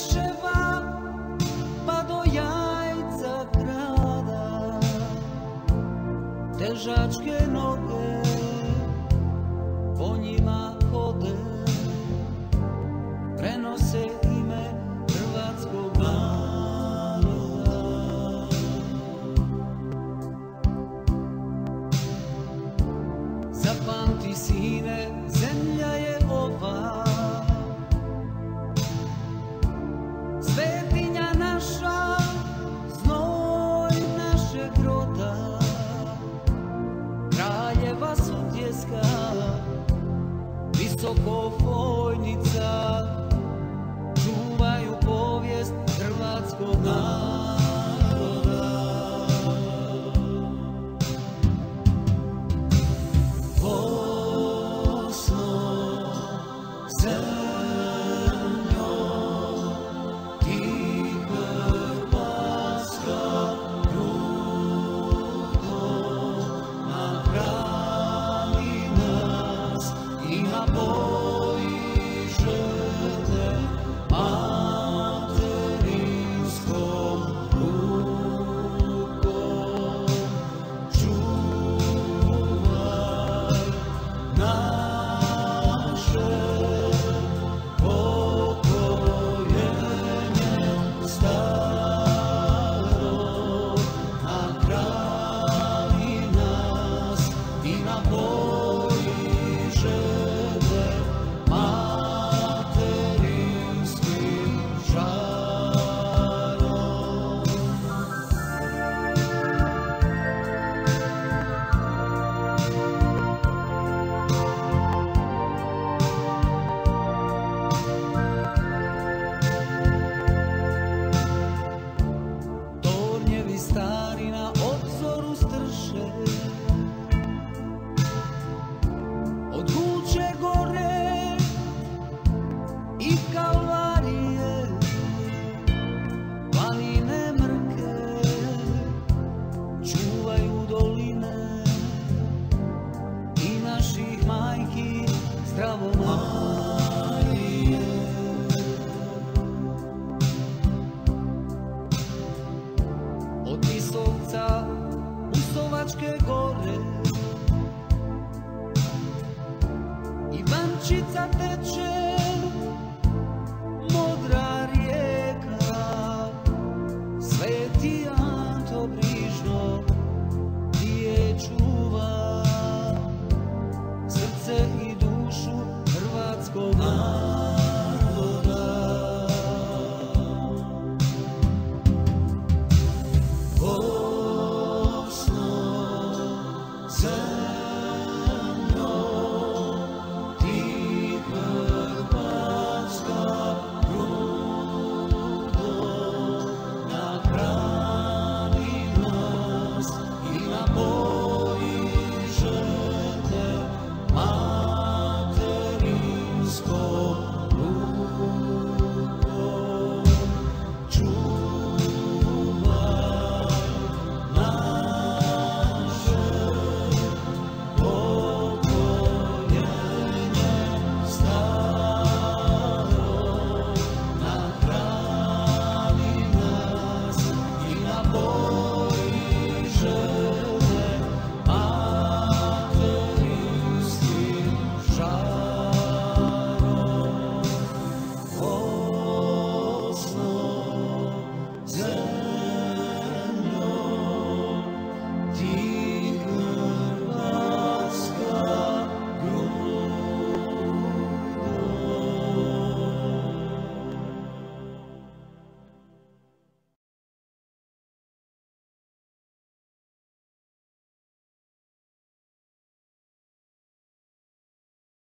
Preševa pa do Jajca grada, težačke noge po njima hode, prenose ime hrvatskog naroda. Zapamti sine, zemlja je ova, svetinja naša, znoj našeg roda, kraljeva sutjeska, visoko vojnica, čuvaju povijest hrvatskog naroda. Bosno, zemljo, ti hrvatska ljudo, nahrani nas i napoji žene materinskom rukom. Čuvaj naše pokoljenje staro, nahrani nas i napoji žene materinskim žarom. Tornjevi stari na obzoru strše, od Guče gore i Kalvarije, planine mrke, čuvaju doline i naših majki zdravo Marije. Od Tisovca u Sovačke gore, Ivančica teče